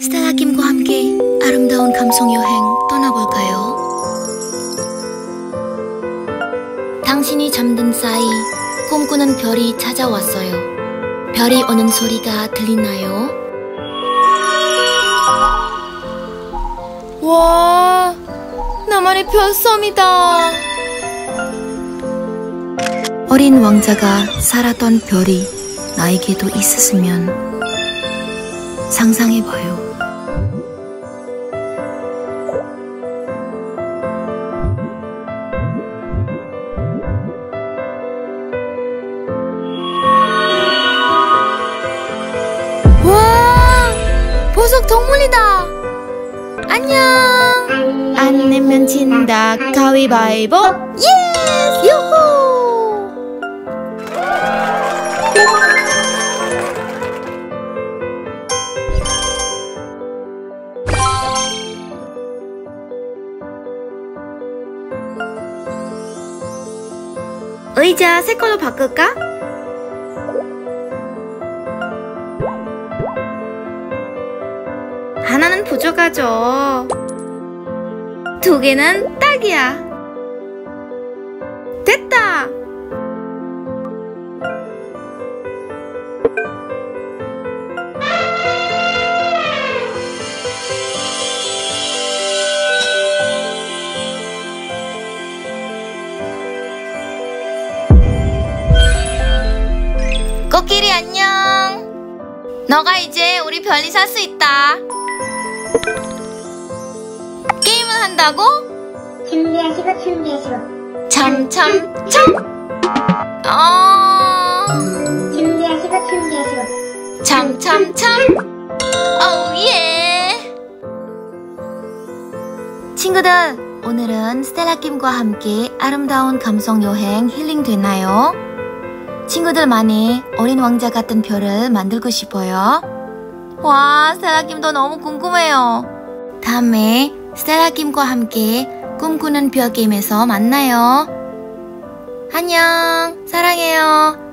스텔라 김과 함께 아름다운 감성 여행 떠나볼까요? 당신이 잠든 사이 꿈꾸는 별이 찾아왔어요. 별이 오는 소리가 들리나요? 와, 나만의 별섬이다. 어린 왕자가 살았던 별이 나에게도 있었으면 상상해봐요. 와, 보석 동물이다. 안녕. 안 내면 진다. 가위바위보. 예스! 요호! 의자 새 걸로 바꿀까? 하나는 부족하죠. 두 개는 딱이야. 됐다. 코끼리 안녕. 너가 이제 우리 별이 살 수 있다. 게임을 한다고? 준비하시고 참참참. 준비하시고 참참참. 오예. 친구들, 오늘은 스텔라 김과 함께 아름다운 감성 여행 힐링 되나요? 친구들만의 어린 왕자 같은 별을 만들고 싶어요. 와, 스텔라 김도 너무 궁금해요. 다음에 스텔라 김과 함께 꿈꾸는 별 게임에서 만나요. 안녕, 사랑해요.